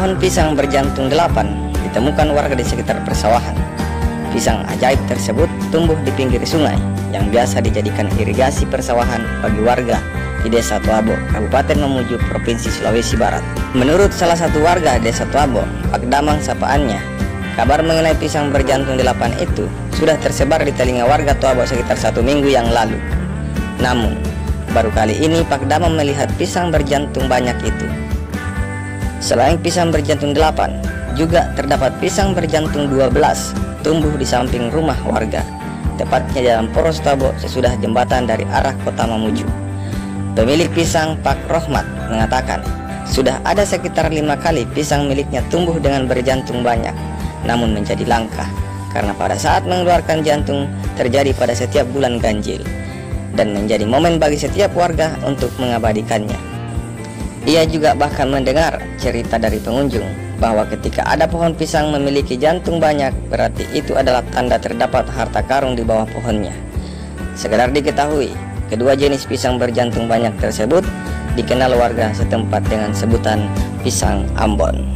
Pohon pisang berjantung 8 ditemukan warga di sekitar persawahan. Pisang ajaib tersebut tumbuh di pinggir sungai yang biasa dijadikan irigasi persawahan bagi warga di Desa Tuabo, Kabupaten Mamuju, Provinsi Sulawesi Barat. Menurut salah satu warga Desa Tuabo, Pak Damang sapaannya, kabar mengenai pisang berjantung 8 itu sudah tersebar di telinga warga Tuabo sekitar 1 minggu yang lalu. Namun, baru kali ini Pak Damang melihat pisang berjantung banyak itu. Selain pisang berjantung 8, juga terdapat pisang berjantung 12 tumbuh di samping rumah warga, tepatnya dalam Poros Tuabo sesudah jembatan dari arah kota Mamuju. Pemilik pisang, Pak Rohmat, mengatakan sudah ada sekitar 5 kali pisang miliknya tumbuh dengan berjantung banyak, namun menjadi langka karena pada saat mengeluarkan jantung terjadi pada setiap bulan ganjil dan menjadi momen bagi setiap warga untuk mengabadikannya. Ia juga bahkan mendengar cerita dari pengunjung bahwa ketika ada pohon pisang memiliki jantung banyak, berarti itu adalah tanda terdapat harta karun di bawah pohonnya. Sekedar diketahui, kedua jenis pisang berjantung banyak tersebut dikenal warga setempat dengan sebutan pisang Ambon.